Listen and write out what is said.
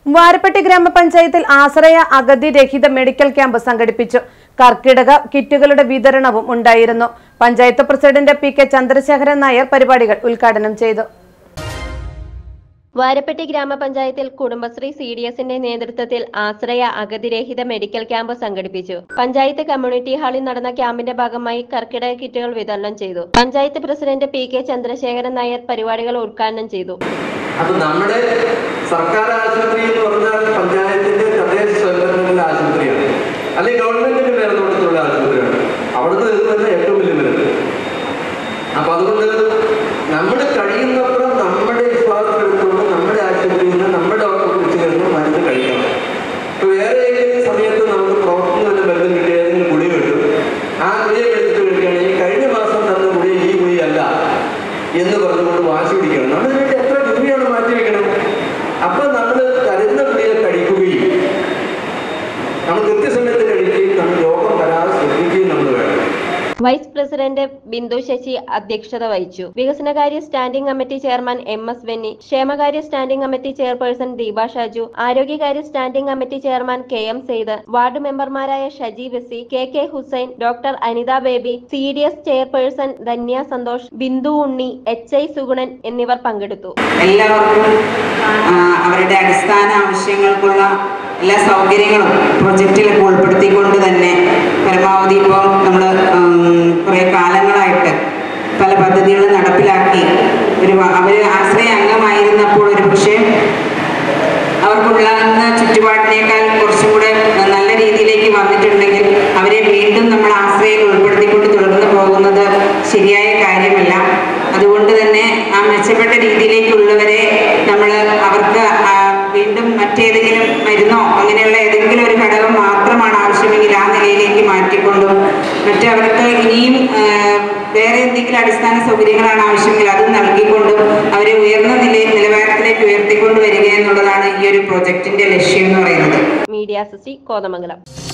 വാരപ്പെട്ടി ഗ്രാമപഞ്ചായത്തിൽ ആശ്രയ അഗതി രഹിത മെഡിക്കൽ ക്യാമ്പ് സംഘടിപ്പിച്ചു. കർക്കിടക കിറ്റുകളുടെ വിതരണവും ഉണ്ടായിരുന്നു. Panchayat president P K. ചന്ദ്രശേഖരൻ നായർ പരിപാടികൾ ഉദ്ഘാടനം ചെയ്തു. വാരപ്പെട്ടി ഗ്രാമപഞ്ചായത്തിൽ കുടുംബശ്രീ CDSന്റെ നേതൃത്വത്തിൽ ആശ്രയ അഗതിരഹിത മെഡിക്കൽ ക്യാമ്പ് സംഘടിപ്പിച്ചു. പഞ്ചായത്ത് കമ്മ്യൂണിറ്റി ഹാളിൽ നടന്ന ക്യാമ്പിന്റെ ഭാഗമായി കർക്കിടക കിറ്റുകൾ വിതരണം ചെയ്തു. Panchayat president P K. ചന്ദ്രശേഖരൻ നായർ പരിപാടികൾ ഉദ്ഘാടനം ചെയ്തു. നമ്മുടെ സർക്കാർ ആശുപത്രി എന്ന് പറഞ്ഞാൽ പഞ്ചായത്തിന്റെ തദ്ദേശ സ്വയംഭരണ ആശുപത്രിയാണ്, അല്ലെങ്കിൽ ഗവൺമെന്റിന്റെ മേൽനോട്ടത്തിലുള്ള ആശുപത്രിയാണ്. അവിടുന്ന് തന്നെ ഏറ്റവും വലിയ മരുന്ന്. അപ്പൊ അതുകൊണ്ട് നമ്മൾ കഴിയുന്നപ്പുറം നമ്മുടെ വിശ്വാസം എടുത്തുകൊണ്ട് നമ്മുടെ ആശുപത്രിയിൽ നിന്ന് നമ്മുടെ ഡോക്ടർ വിളിച്ചു കഴിഞ്ഞാൽ മരുന്ന് കഴിക്കണം. ഇപ്പൊ വേറെ ഏതെങ്കിലും സമയത്ത് നമുക്ക് പുറത്തുനിന്ന് തന്നെ മരുന്ന് കിട്ടിയ ഏതെങ്കിലും ഗുളിക കിട്ടും. ആ ഗുളിക എടുത്ത് കഴിക്കുകയാണെങ്കിൽ കഴിഞ്ഞ മാസം തന്ന ഗുളിക ഈ ഗുളികയല്ല എന്ന് പറഞ്ഞുകൊണ്ട് വാശി പിടിക്കണം. നമ്മൾ ഇതിനായിട്ട് എത്ര രൂപയാണ് മാറ്റിവെക്കണം. അപ്പൊ നമ്മൾ തരുന്ന ഗുളിക കഴിക്കുകയും നമ്മൾ കൃത്യസമയത്ത് കഴിക്കുകയും നമ്മൾ രോഗം വരാതെ ശ്രദ്ധിക്കുകയും നമ്മൾ വേണം. വൈസ് പ്രസിഡന്റ് ബിന്ദു ശശി അധ്യക്ഷത വഹിച്ചു. വികസനകാര്യ standing committee chairman MS Benny, ക്ഷേമകാര്യ standing committee chairperson Deepa Shaju, ആരോഗ്യകാര്യ standing committee chairman KM Syed, ward മെമ്പർമാരായ Shaji Basi, KK Hussain, doctor Anitha Baby, CDS chairperson Dhanya Santhosh, Bindu Unni, HI Suganan എന്നിവർ പങ്കെടുത്തു. എല്ലാവർക്കും അവരുടെ അടിസ്ഥാന ആവശ്യങ്ങൾക്കുള്ള എല്ലാ സൗകര്യങ്ങളും പ്രൊജക്റ്റിലൊക്കെ ഉൾപ്പെടുത്തിക്കൊണ്ട് തന്നെ പരമാവധി ഇപ്പോൾ നമ്മൾ കുറേ കാലങ്ങളായിട്ട് പല പദ്ധതികളും നടപ്പിലാക്കി അവർ ആശ്രയ അംഗമായിരുന്നപ്പോൾ ഒരു പക്ഷേ അവർക്കുള്ള ചുറ്റുപാടിനേക്കാൾ കുറച്ചും കൂടെ നല്ല രീതിയിലേക്ക് വന്നിട്ടുണ്ടെങ്കിൽ അവരെ വീണ്ടും നമ്മൾ ആശ്രയയിൽ ഉൾപ്പെടുത്തിക്കൊണ്ട് തുടർന്ന് പോകുന്നത് ശരിയായ കാര്യമല്ല. അതുകൊണ്ട് തന്നെ ആ മെച്ചപ്പെട്ട രീതിയിലേക്കുള്ളവരെ നമ്മൾ അവർക്ക് വീണ്ടും മറ്റേതെങ്കിലും മരുന്നോ അങ്ങനെയുള്ള ഏതെങ്കിലും ഒരു ഘടകം മാത്രമാണ് ആവശ്യമെങ്കിൽ ആ നിലയിലേക്ക് മാറ്റിക്കൊണ്ടും മറ്റവർക്ക് ഇനിയും വേറെ എന്തെങ്കിലും അടിസ്ഥാന സൗകര്യങ്ങളാണ് ആവശ്യമെങ്കിൽ അത് നൽകിക്കൊണ്ടും അവരെ ഉയർന്ന നിലവാരത്തിലേക്ക് ഉയർത്തിക്കൊണ്ട് വരിക എന്നുള്ളതാണ് ഈ ഒരു പ്രോജക്റ്റിന്റെ ലക്ഷ്യം എന്ന് പറയുന്നത്. Media city Kothamangalam.